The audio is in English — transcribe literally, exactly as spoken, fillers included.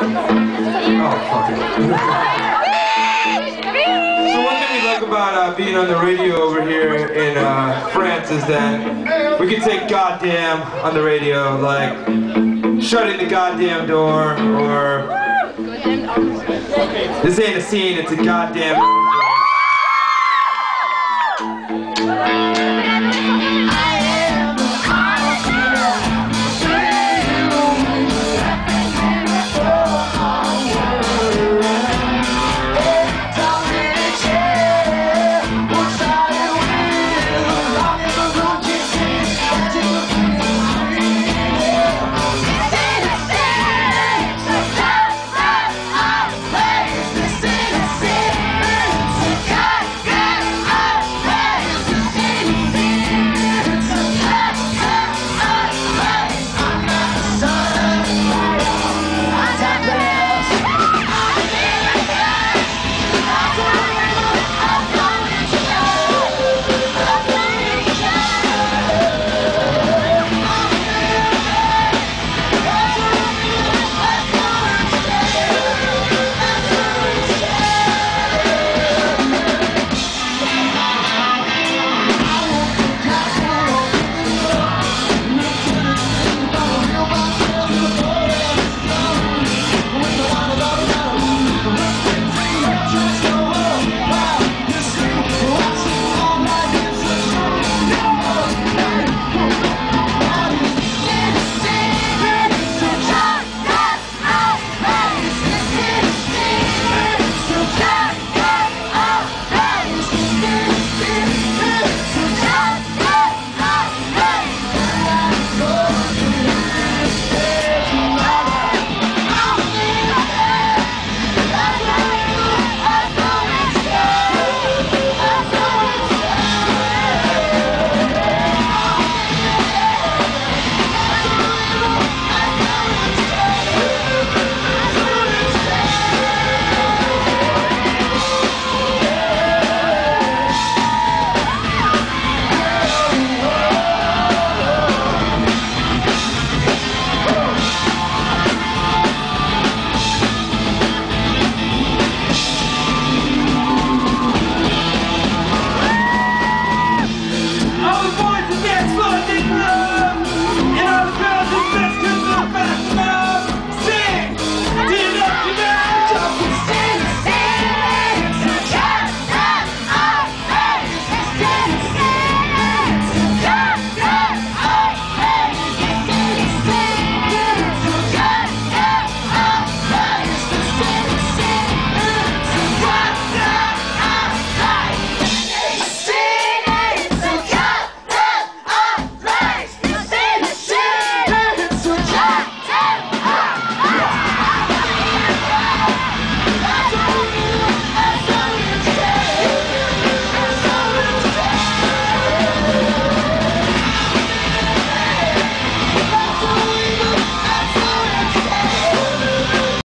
Oh, fuck it. So one thing we like about uh, being on the radio over here in uh, France is that we can say goddamn on the radio, like shutting the goddamn door, or this ain't a scene, it's a goddamn